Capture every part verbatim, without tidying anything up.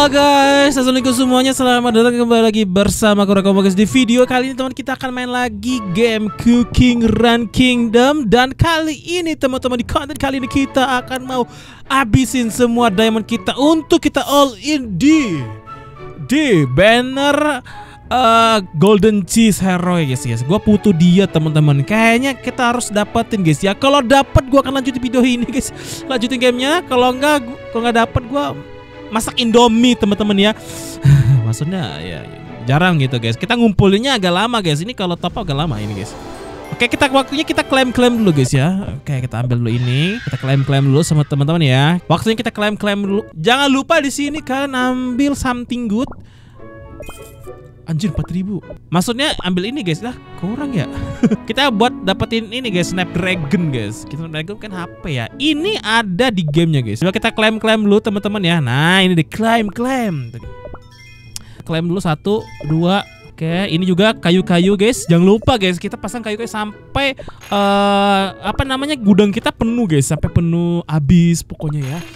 Halo guys, assalamualaikum semuanya. Selamat datang kembali lagi bersama Kurako guys. Di video kali ini teman kita akan main lagi game Cooking Run Kingdom. Dan kali ini teman-teman, di konten kali ini kita akan mau habisin semua diamond kita untuk kita all in di di banner uh, Golden Cheese Hero guys. guys Gue butuh dia teman-teman. Kayaknya kita harus dapetin guys ya. Kalau dapet gue akan lanjutin video ini guys, lanjutin gamenya. Kalau enggak, kalau nggak dapet gue masak Indomie teman-teman ya. Maksudnya ya jarang gitu guys. Kita ngumpulinnya agak lama guys. Ini kalau top agak lama ini guys. Oke, kita waktunya kita klaim-klaim dulu guys ya. Oke, kita ambil dulu ini. Kita klaim-klaim dulu sama teman-teman ya. Waktunya kita klaim-klaim dulu. Jangan lupa di sini kalian ambil something good. Anjir, empat ribu. Maksudnya ambil ini guys lah, kurang ya. Kita buat dapetin ini guys, Snapdragon guys. Kita Snapdragon kan H P ya. Ini ada di gamenya guys. Coba kita klaim-klaim dulu teman-teman ya. Nah, ini di klaim-klaim. Klaim dulu satu, dua. Oke, ini juga kayu-kayu guys. Jangan lupa guys, kita pasang kayu-kayu sampai uh, apa namanya gudang kita penuh guys, sampai penuh habis pokoknya ya.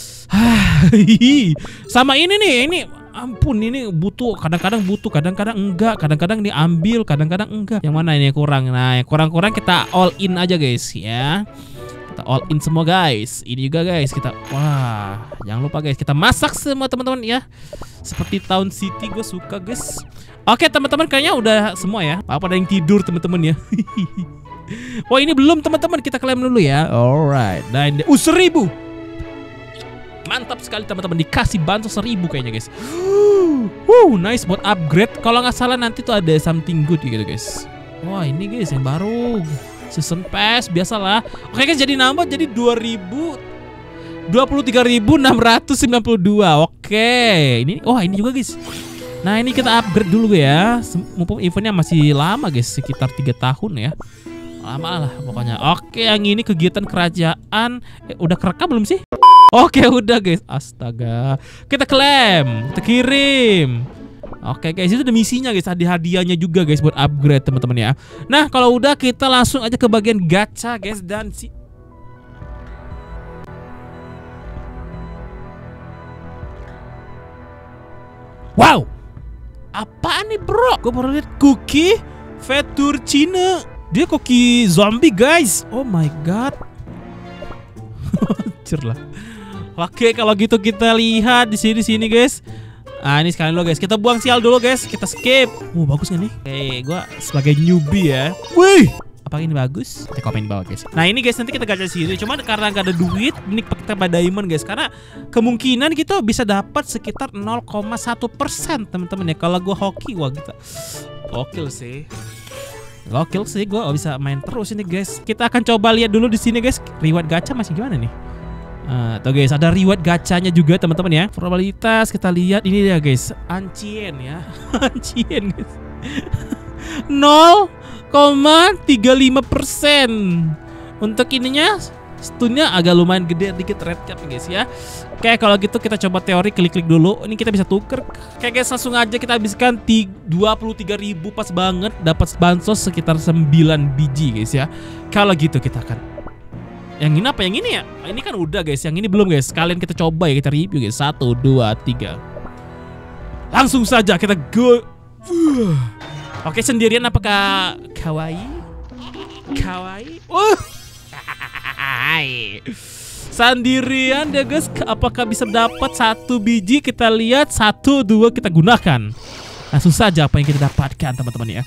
Sama ini nih, ini ampun, ini butuh, kadang-kadang butuh, kadang-kadang enggak, kadang-kadang diambil, kadang-kadang enggak. Yang mana ini yang kurang? Nah, yang kurang-kurang kita all in aja guys ya. Kita all in semua guys. Ini juga guys kita, wah, jangan lupa guys, kita masak semua teman-teman ya. Seperti Town City, gue suka guys. Oke teman-teman, kayaknya udah semua ya. Apa ada yang tidur teman-teman ya? Wah, ini belum teman-teman, kita klaim dulu ya. Alright, nah ini, uh seribu. Mantap sekali teman-teman, dikasih bantu seribu kayaknya guys. Wow, nice buat upgrade. Kalau nggak salah nanti tuh ada something good gitu guys. Wah, ini guys yang baru season pass biasalah. Oke guys, jadi nambah jadi dua ribu dua puluh tiga ribu enam ratus sembilan puluh dua. Oke, ini wah ini juga guys. Nah, ini kita upgrade dulu ya. Mumpung eventnya masih lama guys, sekitar tiga tahun ya. Lama lah pokoknya. Oke, yang ini kegiatan kerajaan. Eh, udah kerekam belum sih? Oke, udah guys. Astaga. Kita klaim, kita kirim. Oke guys, itu ada misinya guys, ada hadiahnya juga guys buat upgrade teman-teman ya. Nah, kalau udah kita langsung aja ke bagian gacha guys. Dan si wow, apaan nih bro? Gue baru lihat cookie fettuccine. Dia cookie zombie guys. Oh my god. Hancur lah. Oke, kalau gitu kita lihat di sini sini guys. Ah, ini sekalian lo guys. Kita buang sial dulu guys. Kita skip. Uh, bagus gak nih? Oke, gue sebagai newbie ya. Wih, apa ini bagus? Kita komen di bawah guys. Nah, ini guys nanti kita gacha sini. Cuman karena gak ada duit, ini kita pada diamond guys. Karena kemungkinan kita bisa dapat sekitar nol koma satu persen teman-teman ya. Kalau gue hoki, wah kita gokil sih. Gokil sih, gue bisa main terus ini guys. Kita akan coba lihat dulu di sini guys. Reward gacha masih gimana nih? Uh, tuh guys, ada reward gacanya juga teman-teman ya. Probabilitas kita lihat ini dia guys. Ancien ya. Ancien guys. nol koma tiga lima persen. Untuk ininya stunnya agak lumayan gede dikit, red cap guys ya. Oke, kalau gitu kita coba teori, klik-klik dulu. Ini kita bisa tuker. Oke guys, langsung aja kita habiskan dua puluh tiga ribu pas banget, dapat bansos sekitar sembilan biji guys ya. Kalau gitu kita akan, yang ini apa? Yang ini ya? Ini kan udah guys, yang ini belum guys. Kalian kita coba ya, kita review guys. Satu, dua, tiga. Langsung saja kita go. uh. Oke, sendirian apakah kawaii? Kawaii? Uh. Sendirian deh guys. Apakah bisa dapat satu biji? Kita lihat. Satu, dua, kita gunakan. Langsung saja apa yang kita dapatkan teman-teman ya.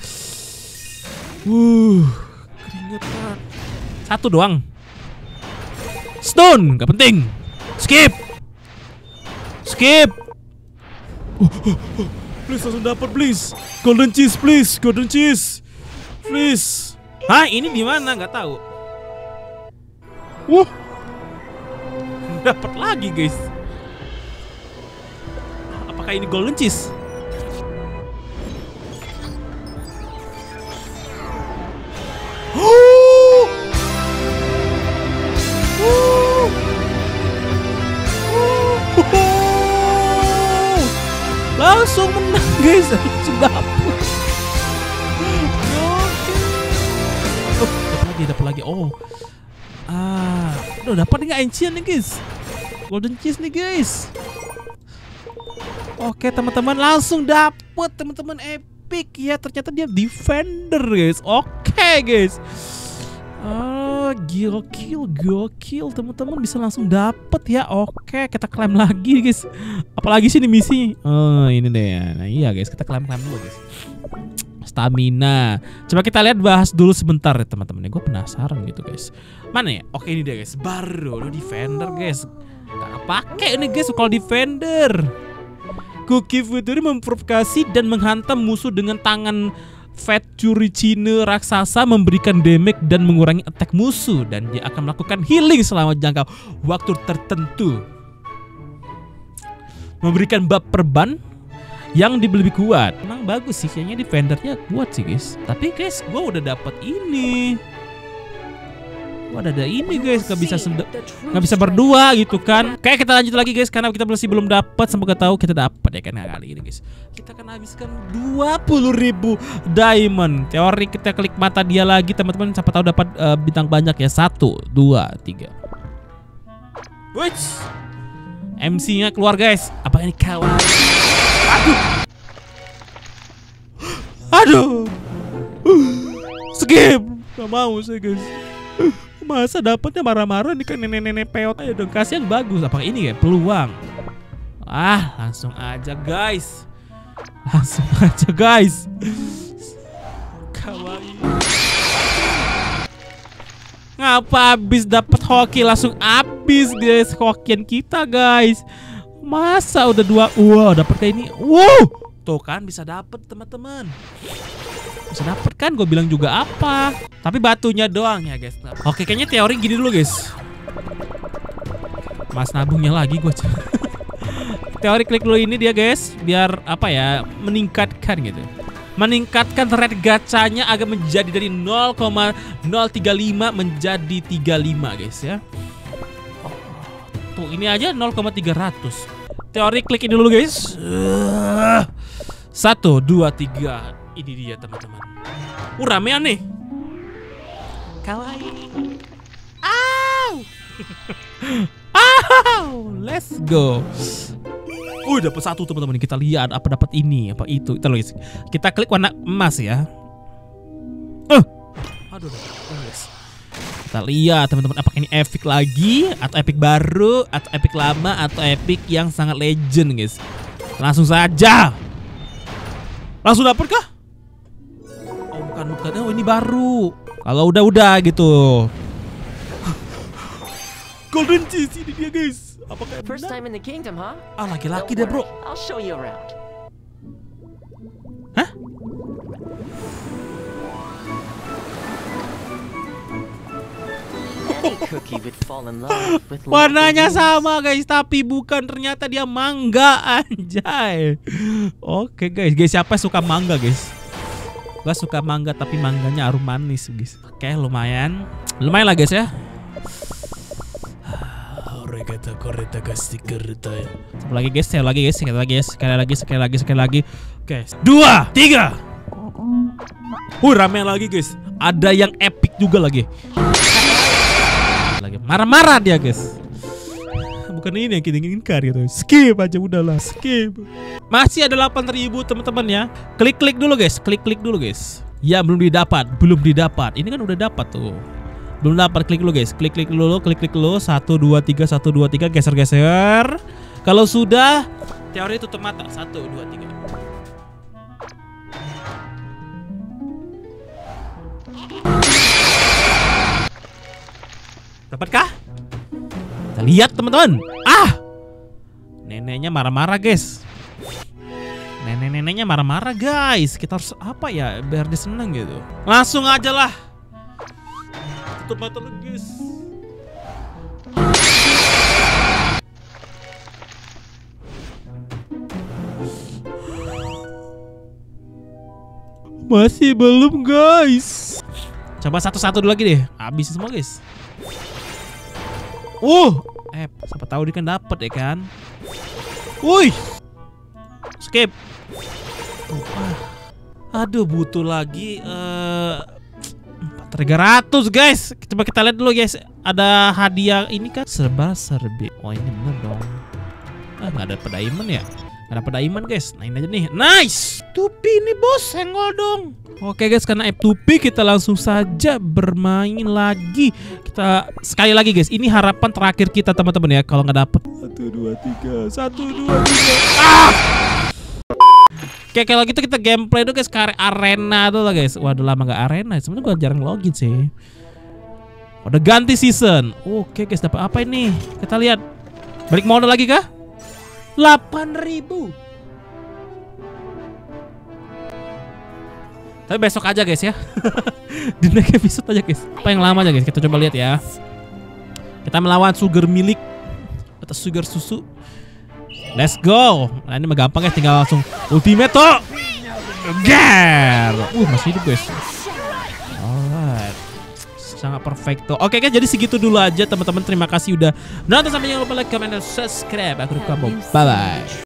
Uh, keringetan. Satu doang. Stone, gak penting. Skip. Skip. Oh, oh, oh. Please langsung dapat please. Golden cheese please, golden cheese. Please. Hah, ini di mana? Gak tahu. Wah. Dapat lagi guys. Apakah ini golden cheese? Langsung menang guys, langsung dapet. Oh, dapat lagi, dapat lagi. Oh, ah, udah dapat nggak ancient nih guys? Golden cheese nih guys. Oke teman-teman, langsung dapet teman-teman epic ya. Ternyata dia defender guys. Oke guys. Oh, gokil, gokil teman-teman, bisa langsung dapet ya. Oke, kita klaim lagi guys. Apalagi sih ini misi. Oh, ini deh ya. Nah, iya guys, kita klaim-klaim dulu guys. Stamina. Coba kita lihat, bahas dulu sebentar ya teman-teman. Gue penasaran gitu guys. Mana ya? Oke, ini dia guys. Baru lo defender guys. Gak pakai ini guys kalau defender. Cookie Futuri memprovokasi dan menghantam musuh dengan tangan Fat Curicine raksasa, memberikan damage dan mengurangi attack musuh, dan dia akan melakukan healing selama jangka waktu tertentu. Memberikan buff perban yang lebih kuat. Emang bagus sih, kayaknya defendernya kuat sih guys. Tapi guys, gue udah dapat ini. Wah, ada ini guys, nggak bisa nggak bisa berdua gitu kan. Kayak kita lanjut lagi guys, karena kita masih belum dapat. Semoga tahu kita dapat ya kan kali ini guys. Kita akan habiskan dua puluh ribu diamond. Teori kita klik mata dia lagi teman-teman. Siapa tahu dapat uh, bintang banyak ya. Satu, dua, tiga. Wih, M C-nya keluar guys. Apa ini kawan? Aduh, aduh, skip. Gak mau saya guys. Masa dapatnya marah-marah nih kan, nenek-nenek peot aja dong. Kasih yang bagus. Apakah ini ya peluang? Ah, langsung aja guys. Langsung aja guys. Kawaii. Ngapa habis dapat hoki langsung habis guys hokian kita guys. Masa udah dua. Wow, dapat kayak ini. Wow. Tuh kan bisa dapat teman-teman. Bisa dapet kan, gue bilang juga apa. Tapi batunya doang ya guys. Oke, kayaknya teori gini dulu guys. Mas nabungnya lagi gue. Teori klik dulu ini dia guys, biar apa ya, meningkatkan gitu. Meningkatkan rate gacanya agar menjadi dari nol koma nol tiga lima menjadi tiga puluh lima guys ya. Tuh ini aja nol koma tiga ratus. Teori klik ini dulu guys. Satu, dua, tiga. Ini dia teman-teman. Uh, ramean nih. Kawaii. Ow. Ow. Let's go. Uh, dapat satu teman-teman. Kita lihat apa dapat ini, apa itu. Kita lihat. Kita klik warna emas ya. Uh. Aduh, guys. Kita lihat teman-teman, apakah ini epic lagi atau epic baru atau epic lama atau epic yang sangat legend guys. Langsung saja. Langsung dapet kah? Oh bukan bukan, oh ini baru. Kalau udah-udah gitu. Golden cheese ini dia guys. Apakah First time in the kingdom, huh? Ah laki-laki deh bro. I'll show you around. Hah? Any cookie would fall in love with Warnanya sama guys, tapi bukan, ternyata dia mangga anjay. Oke guys, guys siapa suka mangga guys? Gua suka mangga tapi mangganya arum manis guys. Oke lumayan, lumayan lah guys ya. Satu lagi guys, sekali lagi guys, sekali lagi guys, sekali lagi, sekali lagi, sekali lagi. Guys, dua, tiga. Uh ramen lagi guys. Ada yang epic juga lagi. Lagi marah-marah dia guys. Bukan ini yang kita inginkan gitu. Skip aja udahlah, skip. Masih ada delapan ribu teman-teman ya. Klik-klik dulu guys, klik-klik dulu guys. Ya belum didapat, belum didapat. Ini kan udah dapat tuh. Belum dapat, klik dulu guys. Klik-klik dulu, klik-klik dulu. satu dua tiga, satu dua tiga, geser-geser. Kalau sudah, teori tutup mata. satu dua tiga. Dapatkah? Kita lihat teman-teman. Ah, neneknya marah-marah guys. Nenek-neneknya marah-marah guys. Kita harus apa ya biar dia seneng gitu. Langsung aja lah. Tutup mata lu guys. Masih belum guys. Coba satu-satu dulu lagi deh. Habisin semua guys. Uh, eh, siapa tahu dia kan dapat ya kan. Wih, skip. Oh, ah. Aduh, butuh lagi uh, tiga ratus guys. Coba kita lihat dulu guys. Ada hadiah ini kan serba serbi. Oh ini bener dong. Ah nggak ada diamond ya. Gak dapet diamond guys. Nah ini aja nih. Nice. Tupi nih bos, senggol dong. Oke guys, karena F dua P kita langsung saja bermain lagi. Kita sekali lagi guys, ini harapan terakhir kita teman-teman ya. Kalau nggak dapet satu dua tiga satu dua tiga. Ah! Oke, kalau gitu kita gameplay dulu guys ke arena tuh lah guys. Waduh lama nggak arena. Sebenarnya gue jarang login sih. Udah ganti season. Oke guys, dapat apa ini? Kita lihat. Balik modal lagi kah? delapan ribu. Tapi besok aja guys ya. Di next episode aja guys. Apa yang lama aja guys. Kita coba lihat ya. Kita melawan sugar milik atau sugar susu. Let's go. Nah ini mah gampang guys. Tinggal langsung ultimate tuh. Ger. Uh masih hidup guys. Alright. Sangat perfecto. Oke guys, jadi segitu dulu aja teman-teman. Terima kasih udah nonton, sampai jangan lupa like, comment, dan subscribe. Aku Kamu. Bye bye.